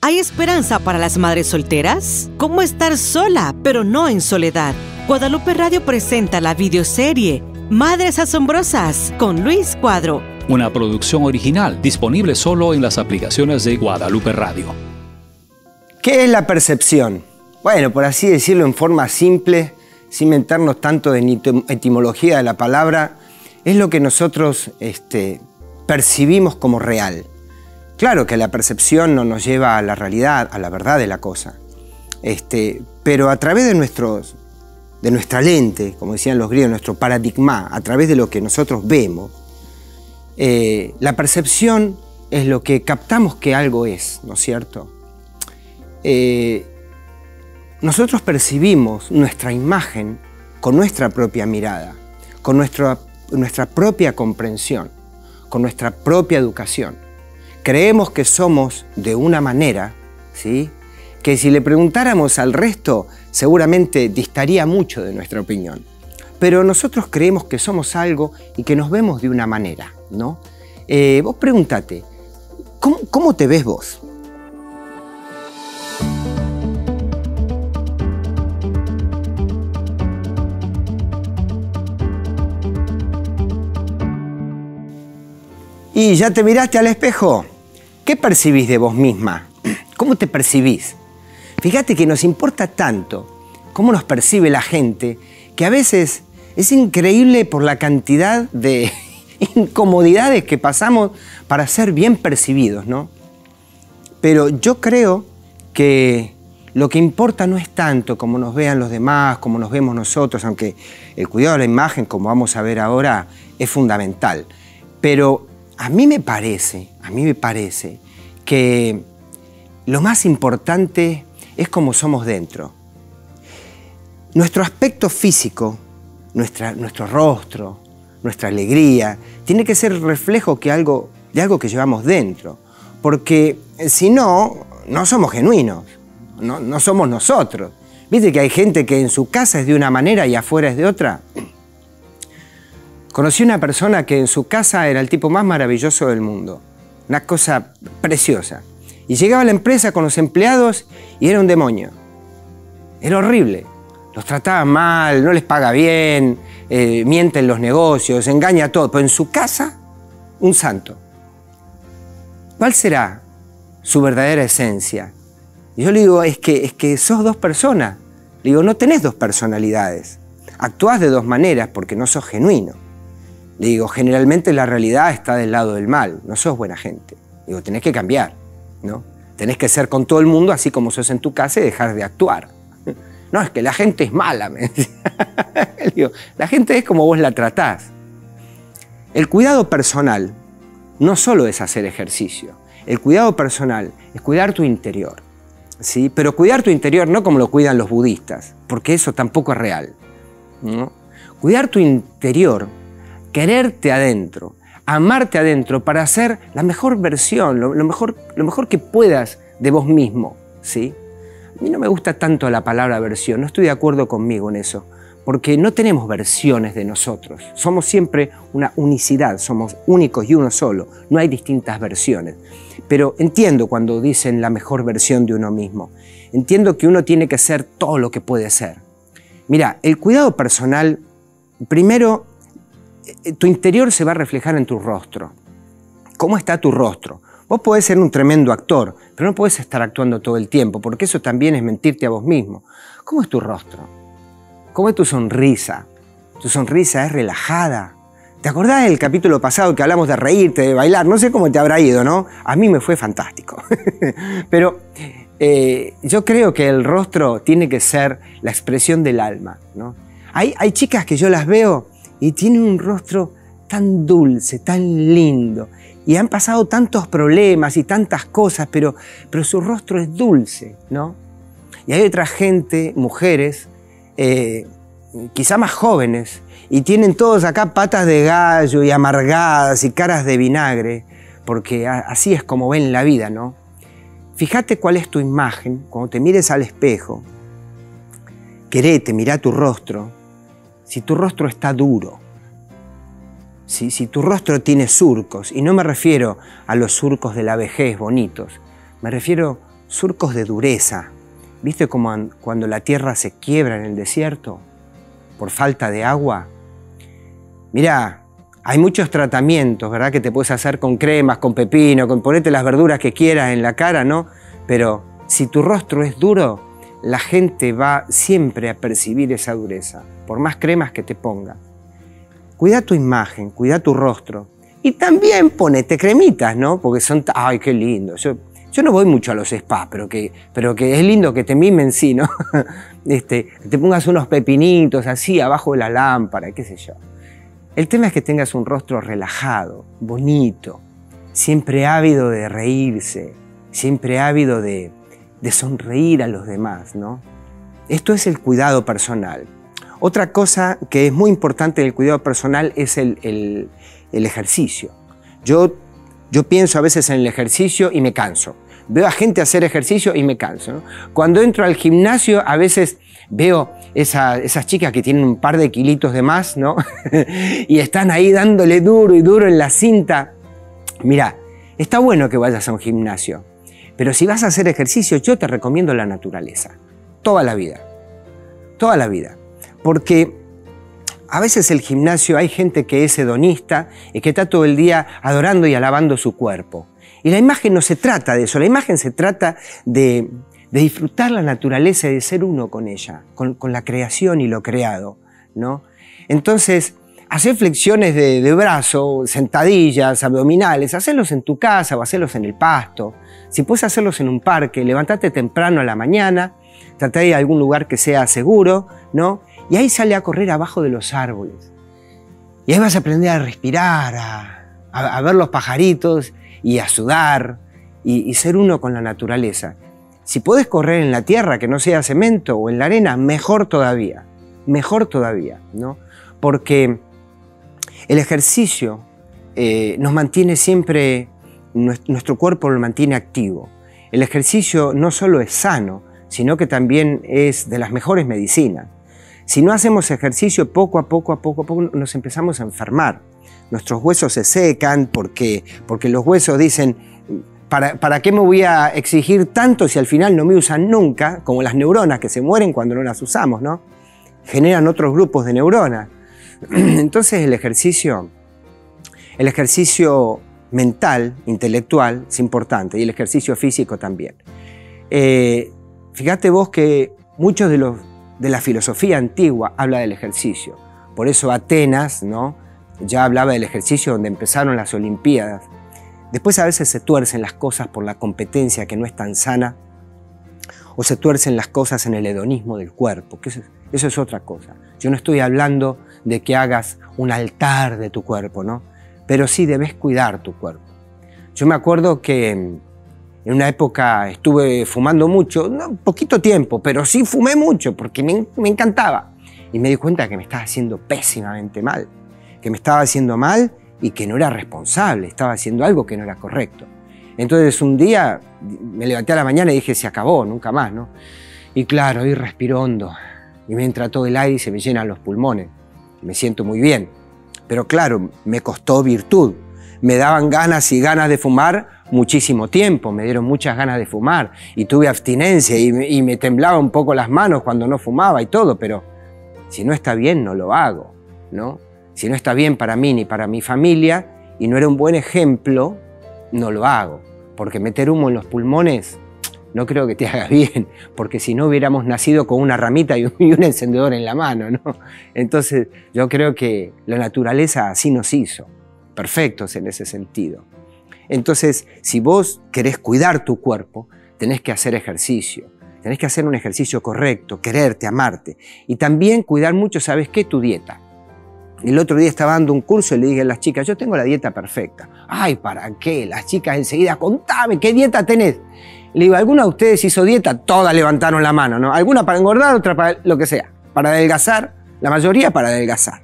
¿Hay esperanza para las madres solteras? ¿Cómo estar sola, pero no en soledad? Guadalupe Radio presenta la videoserie Madres Asombrosas con Luis Cuadro. Una producción original disponible solo en las aplicaciones de Guadalupe Radio. ¿Qué es la percepción? Bueno, por así decirlo en forma simple, sin meternos tanto en etimología de la palabra, es lo que nosotros percibimos como real. Claro que la percepción no nos lleva a la realidad, a la verdad de la cosa. Pero a través de nuestra lente, como decían los griegos, nuestro paradigma, a través de lo que nosotros vemos, la percepción es lo que captamos que algo es, ¿no es cierto? Nosotros percibimos nuestra imagen con nuestra propia mirada, con nuestra propia comprensión, con nuestra propia educación. Creemos que somos de una manera, ¿sí?, que si le preguntáramos al resto seguramente distaría mucho de nuestra opinión. Pero nosotros creemos que somos algo y que nos vemos de una manera, ¿no? Vos pregúntate, ¿cómo te ves vos? ¿Y ya te miraste al espejo? ¿Qué percibís de vos misma? ¿Cómo te percibís? Fíjate que nos importa tanto cómo nos percibe la gente, que a veces es increíble por la cantidad de incomodidades que pasamos para ser bien percibidos, ¿no? Pero yo creo que lo que importa no es tanto cómo nos vean los demás, cómo nos vemos nosotros, aunque el cuidado de la imagen, como vamos a ver ahora, es fundamental. Pero a mí me parece que lo más importante es cómo somos dentro. Nuestro aspecto físico, nuestro rostro, nuestra alegría, tiene que ser reflejo de algo que llevamos dentro. Porque si no, no somos genuinos, no somos nosotros. ¿Viste que hay gente que en su casa es de una manera y afuera es de otra? Conocí una persona que en su casa era el tipo más maravilloso del mundo. Una cosa preciosa. Y llegaba a la empresa con los empleados y era un demonio. Era horrible. Los trataba mal, no les paga bien, miente en los negocios, engaña a todos. Pero en su casa, un santo. ¿Cuál será su verdadera esencia? Y yo le digo, es que sos dos personas. Le digo, no tenés dos personalidades. Actuás de dos maneras porque no sos genuino. Le digo, generalmente la realidad está del lado del mal, no sos buena gente. Digo, tenés que cambiar, ¿no? Tenés que ser con todo el mundo así como sos en tu casa y dejar de actuar. No, es que la gente es mala, me decía. Le digo, la gente es como vos la tratás. El cuidado personal no solo es hacer ejercicio. El cuidado personal es cuidar tu interior, ¿sí? Pero cuidar tu interior no como lo cuidan los budistas, porque eso tampoco es real, ¿no? Cuidar tu interior, quererte adentro, amarte adentro para ser la mejor versión, lo mejor que puedas de vos mismo, ¿sí? A mí no me gusta tanto la palabra versión, no estoy de acuerdo conmigo en eso, porque no tenemos versiones de nosotros, somos siempre una unicidad, somos únicos y uno solo, no hay distintas versiones. Pero entiendo cuando dicen la mejor versión de uno mismo, entiendo que uno tiene que ser todo lo que puede ser. Mira, el cuidado personal, primero, tu interior se va a reflejar en tu rostro. ¿Cómo está tu rostro? Vos podés ser un tremendo actor, pero no podés estar actuando todo el tiempo, porque eso también es mentirte a vos mismo. ¿Cómo es tu rostro? ¿Cómo es tu sonrisa? ¿Tu sonrisa es relajada? ¿Te acordás del capítulo pasado que hablamos de reírte, de bailar? No sé cómo te habrá ido, ¿no? A mí me fue fantástico. Pero yo creo que el rostro tiene que ser la expresión del alma, ¿no? Hay chicas que yo las veo y tienen un rostro tan dulce, tan lindo. Y han pasado tantos problemas y tantas cosas, pero su rostro es dulce, ¿no? Y hay otra gente, mujeres, quizá más jóvenes, y tienen todos acá patas de gallo y amargadas y caras de vinagre, porque así es como ven la vida, ¿no? Fíjate cuál es tu imagen cuando te mires al espejo. Querete, mirá tu rostro. Si tu rostro está duro, si tu rostro tiene surcos, y no me refiero a los surcos de la vejez bonitos, me refiero surcos de dureza. ¿Viste como cuando la tierra se quiebra en el desierto por falta de agua? Mirá, hay muchos tratamientos, ¿verdad? Que te puedes hacer con cremas, con pepino, con ponerte las verduras que quieras en la cara, ¿no? Pero si tu rostro es duro, la gente va siempre a percibir esa dureza, por más cremas que te ponga. Cuida tu imagen, cuida tu rostro. Y también ponete cremitas, ¿no? Porque son... ¡Ay, qué lindo! Yo no voy mucho a los spas, pero que es lindo que te mimen, sí, ¿no? Que te pongas unos pepinitos así abajo de la lámpara, qué sé yo. El tema es que tengas un rostro relajado, bonito, siempre ávido de reírse, siempre ávido de sonreír a los demás, ¿no? Esto es el cuidado personal. Otra cosa que es muy importante del cuidado personal es el ejercicio. Yo pienso a veces en el ejercicio y me canso. Veo a gente hacer ejercicio y me canso, ¿no? Cuando entro al gimnasio a veces veo esas chicas que tienen un par de kilitos de más, ¿no? Y están ahí dándole duro y duro en la cinta. Mirá, está bueno que vayas a un gimnasio, pero si vas a hacer ejercicio, yo te recomiendo la naturaleza. Toda la vida. Toda la vida. Porque a veces el gimnasio hay gente que es hedonista y que está todo el día adorando y alabando su cuerpo. Y la imagen no se trata de eso, la imagen se trata de disfrutar la naturaleza y de ser uno con ella, con la creación y lo creado, ¿no? Entonces, hacer flexiones de brazo, sentadillas, abdominales, hacerlos en tu casa o hacerlos en el pasto. Si puedes hacerlos en un parque, levantate temprano a la mañana, trata de ir a algún lugar que sea seguro, ¿no? Y ahí sale a correr abajo de los árboles. Y ahí vas a aprender a respirar, a ver los pajaritos y a sudar y ser uno con la naturaleza. Si podés correr en la tierra, que no sea cemento, o en la arena, mejor todavía, ¿no? Porque el ejercicio nos mantiene siempre, nuestro cuerpo lo mantiene activo. El ejercicio no solo es sano, sino que también es de las mejores medicinas. Si no hacemos ejercicio, poco a poco nos empezamos a enfermar. Nuestros huesos se secan porque los huesos dicen, ¿para qué me voy a exigir tanto si al final no me usan nunca? Como las neuronas que se mueren cuando no las usamos, ¿no? Generan otros grupos de neuronas. Entonces el ejercicio mental, intelectual, es importante, y el ejercicio físico también. Fíjate vos que muchos de la filosofía antigua habla del ejercicio. Por eso Atenas, ¿no? Ya hablaba del ejercicio donde empezaron las Olimpiadas. Después a veces se tuercen las cosas por la competencia que no es tan sana, o se tuercen las cosas en el hedonismo del cuerpo, que eso es otra cosa. Yo no estoy hablando de que hagas un altar de tu cuerpo, ¿no? Pero sí debes cuidar tu cuerpo. Yo me acuerdo que en una época estuve fumando mucho, no, poquito tiempo, pero sí fumé mucho porque me encantaba. Y me di cuenta que me estaba haciendo pésimamente mal, que me estaba haciendo mal y que no era responsable, estaba haciendo algo que no era correcto. Entonces un día me levanté a la mañana y dije, se acabó, nunca más, ¿no? Y claro, ahí respiro hondo y me entra todo el aire y se me llenan los pulmones. Me siento muy bien, pero claro, me costó virtud. Me daban ganas y ganas de fumar muchísimo tiempo, me dieron muchas ganas de fumar y tuve abstinencia y me temblaba un poco las manos cuando no fumaba y todo, pero si no está bien no lo hago, ¿no? Si no está bien para mí ni para mi familia y no era un buen ejemplo, no lo hago, porque meter humo en los pulmones no creo que te haga bien, porque si no hubiéramos nacido con una ramita y un encendedor en la mano, ¿no? Entonces yo creo que la naturaleza así nos hizo, perfectos en ese sentido. Entonces, si vos querés cuidar tu cuerpo, tenés que hacer ejercicio, tenés que hacer un ejercicio correcto, quererte, amarte, y también cuidar mucho, ¿sabes qué? Tu dieta. El otro día estaba dando un curso y le dije a las chicas, yo tengo la dieta perfecta. Ay, ¿para qué? Las chicas enseguida, contame, ¿qué dieta tenés? Le digo, ¿alguna de ustedes hizo dieta? Todas levantaron la mano, ¿no? Alguna para engordar, otra para lo que sea. Para adelgazar, la mayoría para adelgazar.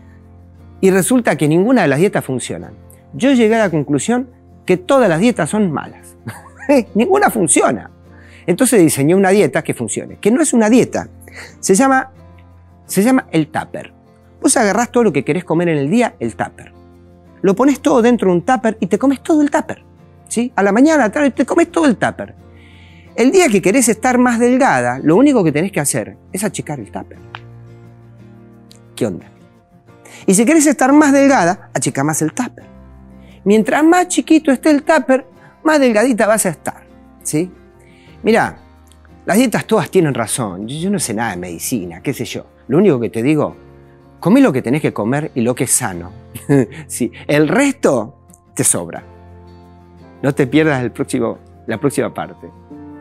Y resulta que ninguna de las dietas funcionan. Yo llegué a la conclusión que todas las dietas son malas. Ninguna funciona. Entonces diseñé una dieta que funcione, que no es una dieta. Se llama el tupper. Vos agarrás todo lo que querés comer en el día, el tupper. Lo pones todo dentro de un tupper y te comes todo el tupper. ¿Sí? A la mañana, a la tarde, te comes todo el tupper. El día que querés estar más delgada, lo único que tenés que hacer es achicar el tupper. ¿Qué onda? Y si querés estar más delgada, achica más el tupper. Mientras más chiquito esté el tupper, más delgadita vas a estar, ¿sí? Mirá, las dietas todas tienen razón. Yo no sé nada de medicina, qué sé yo. Lo único que te digo, comé lo que tenés que comer y lo que es sano. Sí, el resto te sobra. No te pierdas la próxima parte.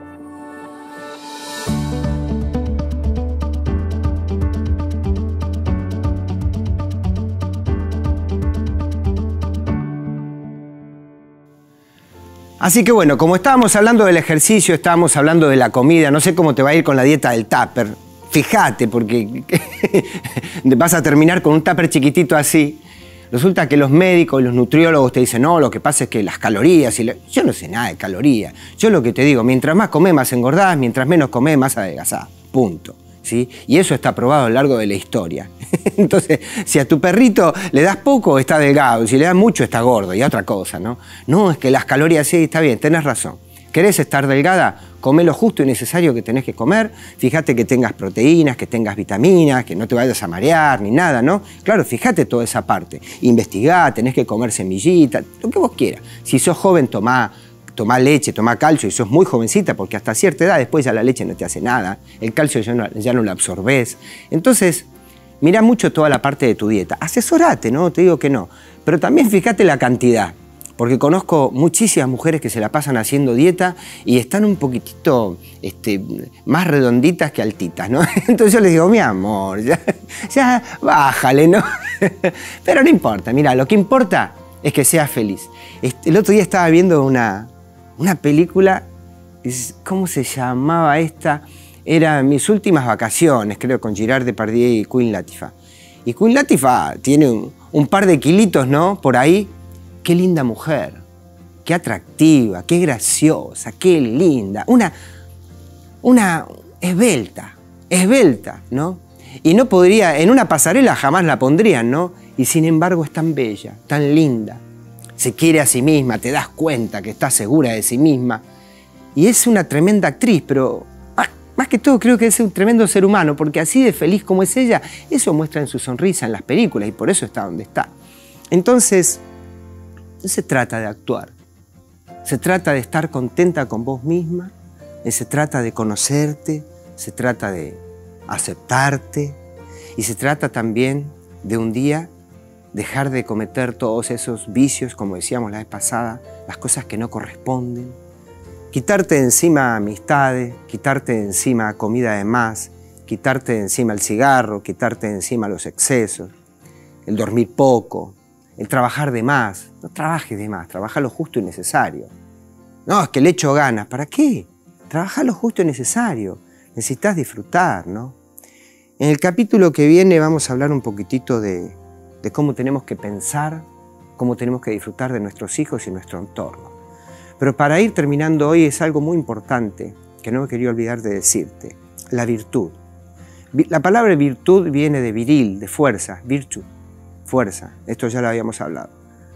Así que bueno, como estábamos hablando del ejercicio, estábamos hablando de la comida, no sé cómo te va a ir con la dieta del tupper. Fíjate, porque vas a terminar con un tupper chiquitito así. Resulta que los médicos y los nutriólogos te dicen, no, lo que pasa es que las calorías... Yo no sé nada de calorías. Yo lo que te digo, mientras más comés, más engordás, mientras menos comés, más adelgazás. Punto. ¿Sí? Y eso está probado a lo largo de la historia. Entonces, si a tu perrito le das poco, está delgado. Si le das mucho, está gordo. Y otra cosa, ¿no? No, es que las calorías sí, está bien, tenés razón. ¿Querés estar delgada? Comé lo justo y necesario que tenés que comer. Fíjate que tengas proteínas, que tengas vitaminas, que no te vayas a marear ni nada, ¿no? Claro, fíjate toda esa parte. Investigá, tenés que comer semillitas, lo que vos quieras. Si sos joven, tomá leche, tomá calcio y sos muy jovencita, porque hasta cierta edad después ya la leche no te hace nada. El calcio ya no lo absorbés. Entonces, mirá mucho toda la parte de tu dieta. Asesorate, no te digo que no. Pero también fíjate la cantidad. Porque conozco muchísimas mujeres que se la pasan haciendo dieta y están un poquitito más redonditas que altitas, ¿no? Entonces yo les digo, mi amor, ya bájale, ¿no? Pero no importa, mira, lo que importa es que seas feliz. El otro día estaba viendo una película, ¿cómo se llamaba esta? Era Mis últimas vacaciones, creo, con Gerard Depardieu y Queen Latifah. Y Queen Latifah tiene un par de kilitos, ¿no? Por ahí. Qué linda mujer, qué atractiva, qué graciosa, qué linda. Una esbelta, ¿no? Y no podría, en una pasarela jamás la pondrían, ¿no? Y sin embargo es tan bella, tan linda. Se quiere a sí misma, te das cuenta que está segura de sí misma. Y es una tremenda actriz, pero más que todo creo que es un tremendo ser humano, porque así de feliz como es ella, eso muestra en su sonrisa en las películas y por eso está donde está. Entonces, no se trata de actuar, se trata de estar contenta con vos misma, se trata de conocerte, se trata de aceptarte y se trata también de un día dejar de cometer todos esos vicios, como decíamos la vez pasada, las cosas que no corresponden, quitarte de encima amistades, quitarte de encima comida de más, quitarte de encima el cigarro, quitarte de encima los excesos, el dormir poco, el trabajar de más. No trabajes de más, trabaja lo justo y necesario. No, es que le echo ganas. ¿Para qué? Trabaja lo justo y necesario. Necesitas disfrutar, ¿no? En el capítulo que viene vamos a hablar un poquitito de cómo tenemos que pensar, cómo tenemos que disfrutar de nuestros hijos y nuestro entorno. Pero para ir terminando hoy es algo muy importante que no me quería olvidar de decirte. La virtud. La palabra virtud viene de viril, de fuerza, virtue. Fuerza, esto ya lo habíamos hablado.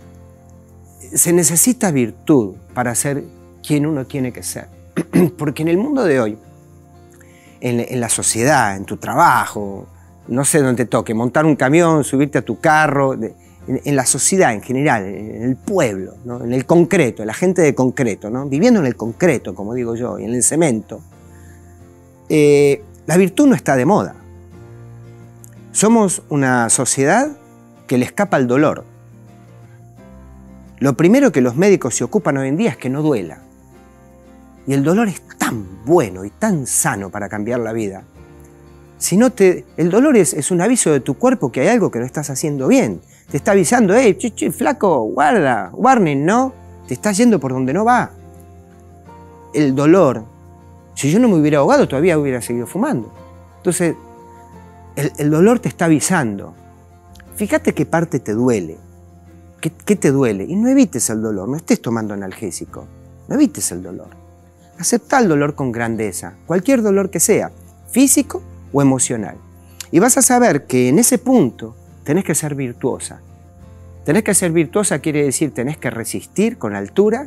Se necesita virtud para ser quien uno tiene que ser. Porque en el mundo de hoy, en la sociedad, en tu trabajo, no sé dónde te toque, montar un camión, subirte a tu carro, en la sociedad en general, en el pueblo, ¿no? En el concreto, la gente de concreto, ¿no? Viviendo en el concreto, como digo yo, y en el cemento, la virtud no está de moda. Somos una sociedad que le escapa el dolor. Lo primero que los médicos se ocupan hoy en día es que no duela. Y el dolor es tan bueno y tan sano para cambiar la vida. El dolor es un aviso de tu cuerpo que hay algo que no estás haciendo bien. Te está avisando, flaco, guarda, warning, ¿no? Te estás yendo por donde no va. El dolor, si yo no me hubiera ahogado, todavía hubiera seguido fumando. Entonces, el dolor te está avisando. Fíjate qué parte te duele, qué te duele. Y no evites el dolor, no estés tomando analgésico. No evites el dolor. Acepta el dolor con grandeza, cualquier dolor que sea, físico o emocional. Y vas a saber que en ese punto tenés que ser virtuosa. Tenés que ser virtuosa quiere decir tenés que resistir con altura,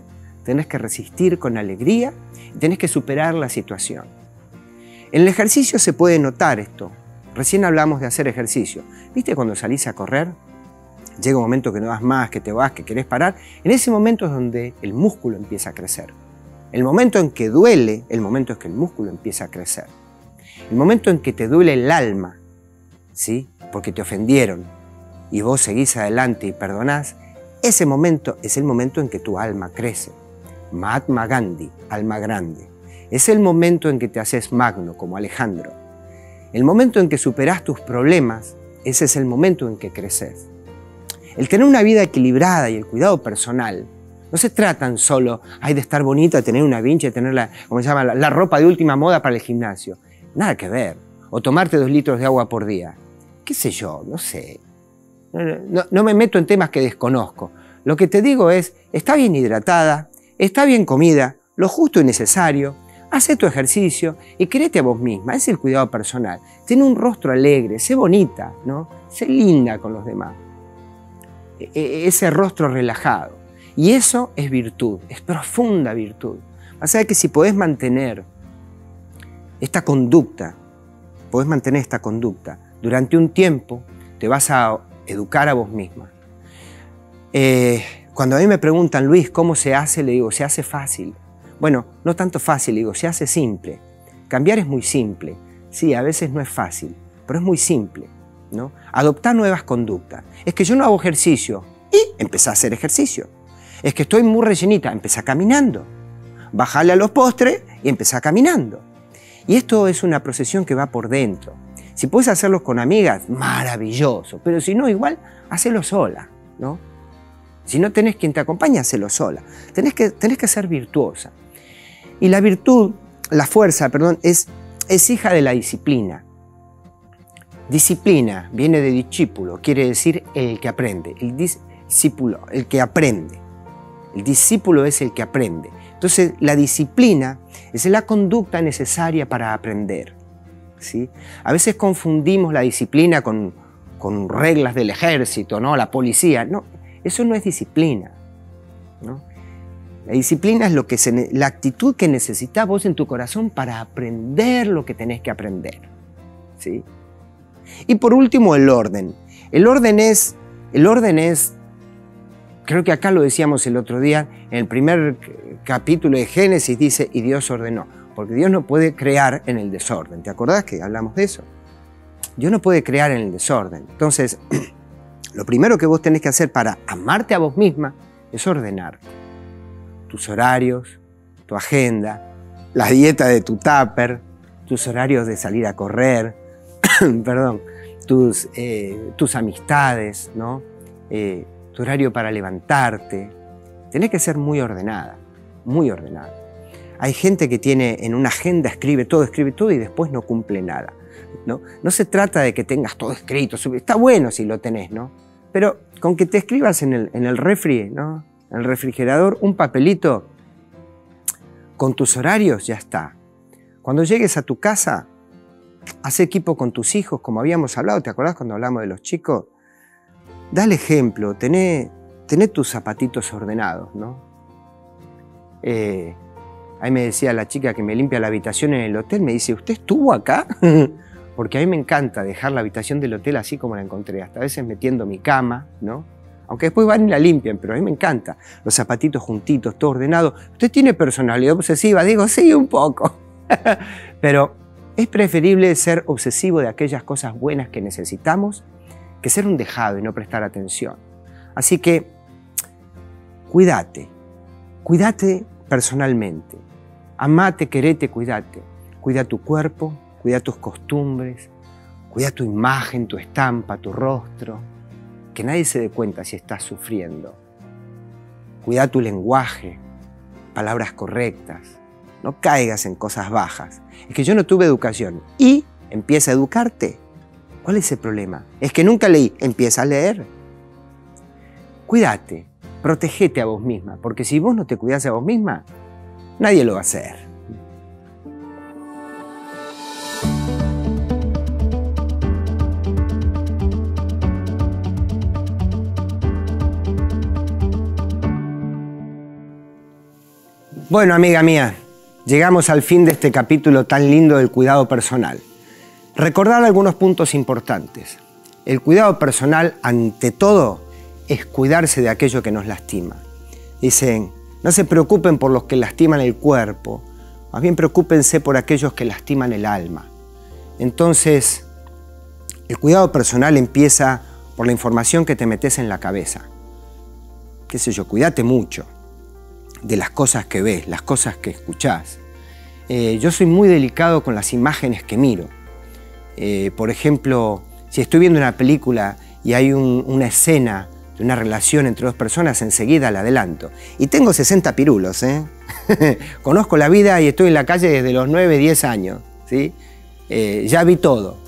tenés que resistir con alegría y tenés que superar la situación. En el ejercicio se puede notar esto. Recién hablamos de hacer ejercicio. ¿Viste cuando salís a correr? Llega un momento que no das más, que te vas, que querés parar. En ese momento es donde el músculo empieza a crecer. El momento en que duele, el momento es que el músculo empieza a crecer. El momento en que te duele el alma, ¿sí? Porque te ofendieron y vos seguís adelante y perdonás, ese momento es el momento en que tu alma crece. Mahatma Gandhi, alma grande. Es el momento en que te haces magno, como Alejandro. El momento en que superás tus problemas, ese es el momento en que creces. El tener una vida equilibrada y el cuidado personal no se tratan solo de estar bonita, de tener una vincha, de tener la ropa de última moda para el gimnasio. Nada que ver. O tomarte 2 litros de agua por día. ¿Qué sé yo? No sé. No me meto en temas que desconozco. Lo que te digo es, está bien hidratada, está bien comida, lo justo y necesario, hace tu ejercicio y quérete a vos misma. Es el cuidado personal. Ten un rostro alegre, sé bonita, ¿no? Sé linda con los demás. Ese rostro relajado. Y eso es virtud, es profunda virtud. Vas a ver que si podés mantener esta conducta, durante un tiempo te vas a educar a vos misma. Cuando a mí me preguntan, Luis, ¿cómo se hace? Le digo, se hace fácil. Bueno, no tanto fácil, digo, se hace simple. Cambiar es muy simple. Sí, a veces no es fácil, pero es muy simple, ¿no? Adoptar nuevas conductas. Es que yo no hago ejercicio y empecé a hacer ejercicio. Es que estoy muy rellenita, empecé caminando. Bajale a los postres y empecé caminando. Y esto es una procesión que va por dentro. Si puedes hacerlo con amigas, maravilloso. Pero si no, igual, hacelo sola, ¿no? Si no tenés quien te acompañe, hacelo sola. Tenés que ser virtuosa. Y la virtud, la fuerza, perdón, es hija de la disciplina. Disciplina viene de discípulo, quiere decir el que aprende. El discípulo, el que aprende. El discípulo es el que aprende. Entonces, la disciplina es la conducta necesaria para aprender, ¿sí? A veces confundimos la disciplina con reglas del ejército, ¿no? La policía. No, eso no es disciplina, ¿no? La disciplina es la actitud que necesitas vos en tu corazón para aprender lo que tenés que aprender, ¿sí? Y por último, el orden. El orden es, creo que acá lo decíamos el otro día, en el primer capítulo de Génesis dice, y Dios ordenó, porque Dios no puede crear en el desorden. ¿Te acordás que hablamos de eso? Dios no puede crear en el desorden. Entonces, lo primero que vos tenés que hacer para amarte a vos misma es ordenar tus horarios, tu agenda, la dieta de tu tupper, tus horarios de salir a correr, perdón, tus amistades, ¿no? Tu horario para levantarte. Tenés que ser muy ordenada, muy ordenada. Hay gente que tiene en una agenda, escribe todo y después no cumple nada, ¿no? No se trata de que tengas todo escrito, está bueno si lo tenés, ¿no? Pero con que te escribas en el refri, ¿no? En el refrigerador, un papelito con tus horarios, ya está. Cuando llegues a tu casa, haz equipo con tus hijos, como habíamos hablado, ¿te acordás cuando hablamos de los chicos? Dale ejemplo, tené tus zapatitos ordenados, ¿no? Ahí me decía la chica que me limpia la habitación en el hotel, me dice, ¿usted estuvo acá? Porque a mí me encanta dejar la habitación del hotel así como la encontré, hasta a veces metiendo mi cama, ¿no? Aunque después van y la limpian, pero a mí me encanta. Los zapatitos juntitos, todo ordenado. ¿Usted tiene personalidad obsesiva? Digo, sí, un poco. Pero es preferible ser obsesivo de aquellas cosas buenas que necesitamos que ser un dejado y no prestar atención. Así que, cuídate personalmente. Amate, querete, cuídate. Cuida tu cuerpo, cuida tus costumbres, cuida tu imagen, tu estampa, tu rostro. Que nadie se dé cuenta si estás sufriendo. Cuida tu lenguaje, palabras correctas. No caigas en cosas bajas. Es que yo no tuve educación y empieza a educarte. ¿Cuál es el problema? Es que nunca leí. Empieza a leer. Cuídate, protégete a vos misma, porque si vos no te cuidás a vos misma, nadie lo va a hacer. Bueno, amiga mía, llegamos al fin de este capítulo tan lindo del cuidado personal. Recordar algunos puntos importantes. El cuidado personal, ante todo, es cuidarse de aquello que nos lastima. Dicen, no se preocupen por los que lastiman el cuerpo, más bien preocúpense por aquellos que lastiman el alma. Entonces, el cuidado personal empieza por la información que te metes en la cabeza. Qué sé yo, cuídate mucho de las cosas que ves, las cosas que escuchás. Yo soy muy delicado con las imágenes que miro. Por ejemplo, si estoy viendo una película y hay una escena de una relación entre dos personas, enseguida la adelanto. Y tengo 60 pirulos, ¿eh? Conozco la vida y estoy en la calle desde los 9, 10 años, ¿sí? Ya vi todo,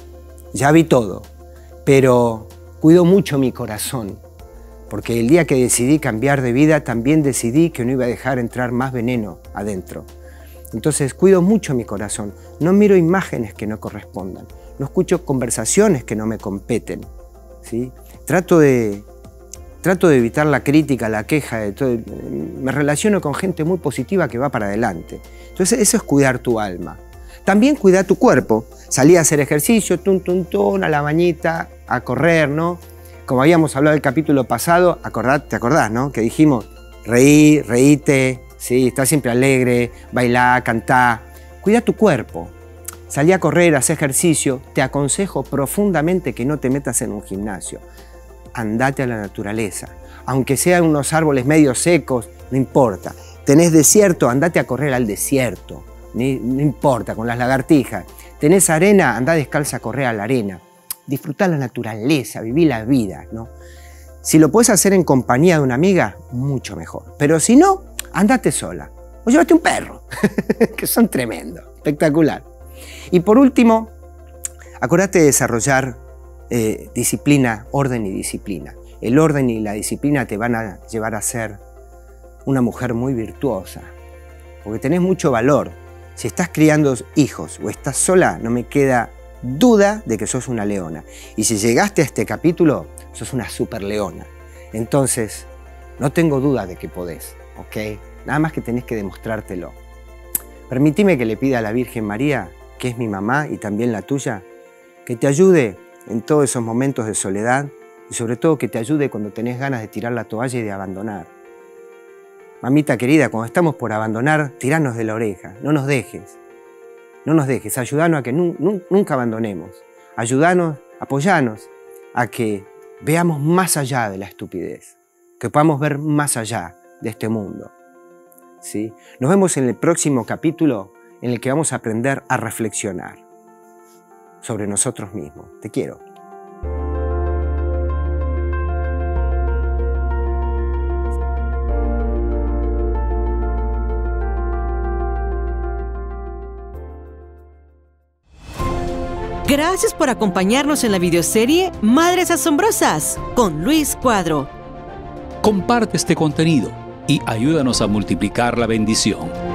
pero cuido mucho mi corazón, porque el día que decidí cambiar de vida, también decidí que no iba a dejar entrar más veneno adentro. Entonces cuido mucho mi corazón, no miro imágenes que no correspondan, no escucho conversaciones que no me competen, ¿sí? Trato de evitar la crítica, la queja, me relaciono con gente muy positiva que va para adelante. Entonces eso es cuidar tu alma. También cuidar tu cuerpo, salí a hacer ejercicio, a la bañita, a correr, ¿no? Como habíamos hablado del capítulo pasado, ¿te acordás, no? Que dijimos, reíte, ¿sí? Está siempre alegre, bailá, cantá. Cuida tu cuerpo. Salí a correr, haz ejercicio. Te aconsejo profundamente que no te metas en un gimnasio. Andate a la naturaleza. Aunque sean unos árboles medio secos, no importa. Tenés desierto, andate a correr al desierto. No importa, con las lagartijas. Tenés arena, andá descalza a correr a la arena. Disfrutá la naturaleza, viví la vida, ¿no? Si lo puedes hacer en compañía de una amiga, mucho mejor. Pero si no, andate sola. O llévate un perro, que son tremendos, espectacular. Y por último, acordate de desarrollar disciplina, orden y disciplina. El orden y la disciplina te van a llevar a ser una mujer muy virtuosa, porque tenés mucho valor. Si estás criando hijos o estás sola, no me queda duda de que sos una leona. Y si llegaste a este capítulo, sos una super leona. Entonces, no tengo duda de que podés, ¿ok? Nada más que tenés que demostrártelo. Permitime que le pida a la Virgen María, que es mi mamá y también la tuya, que te ayude en todos esos momentos de soledad y sobre todo que te ayude cuando tenés ganas de tirar la toalla y de abandonar. Mamita querida, cuando estamos por abandonar, tiranos de la oreja, no nos dejes. No nos dejes, ayúdanos a que nunca abandonemos. Ayúdanos, apoyanos a que veamos más allá de la estupidez, que podamos ver más allá de este mundo. ¿Sí? Nos vemos en el próximo capítulo en el que vamos a aprender a reflexionar sobre nosotros mismos. Te quiero. Gracias por acompañarnos en la videoserie Madres Asombrosas con Luis Cuadro. Comparte este contenido y ayúdanos a multiplicar la bendición.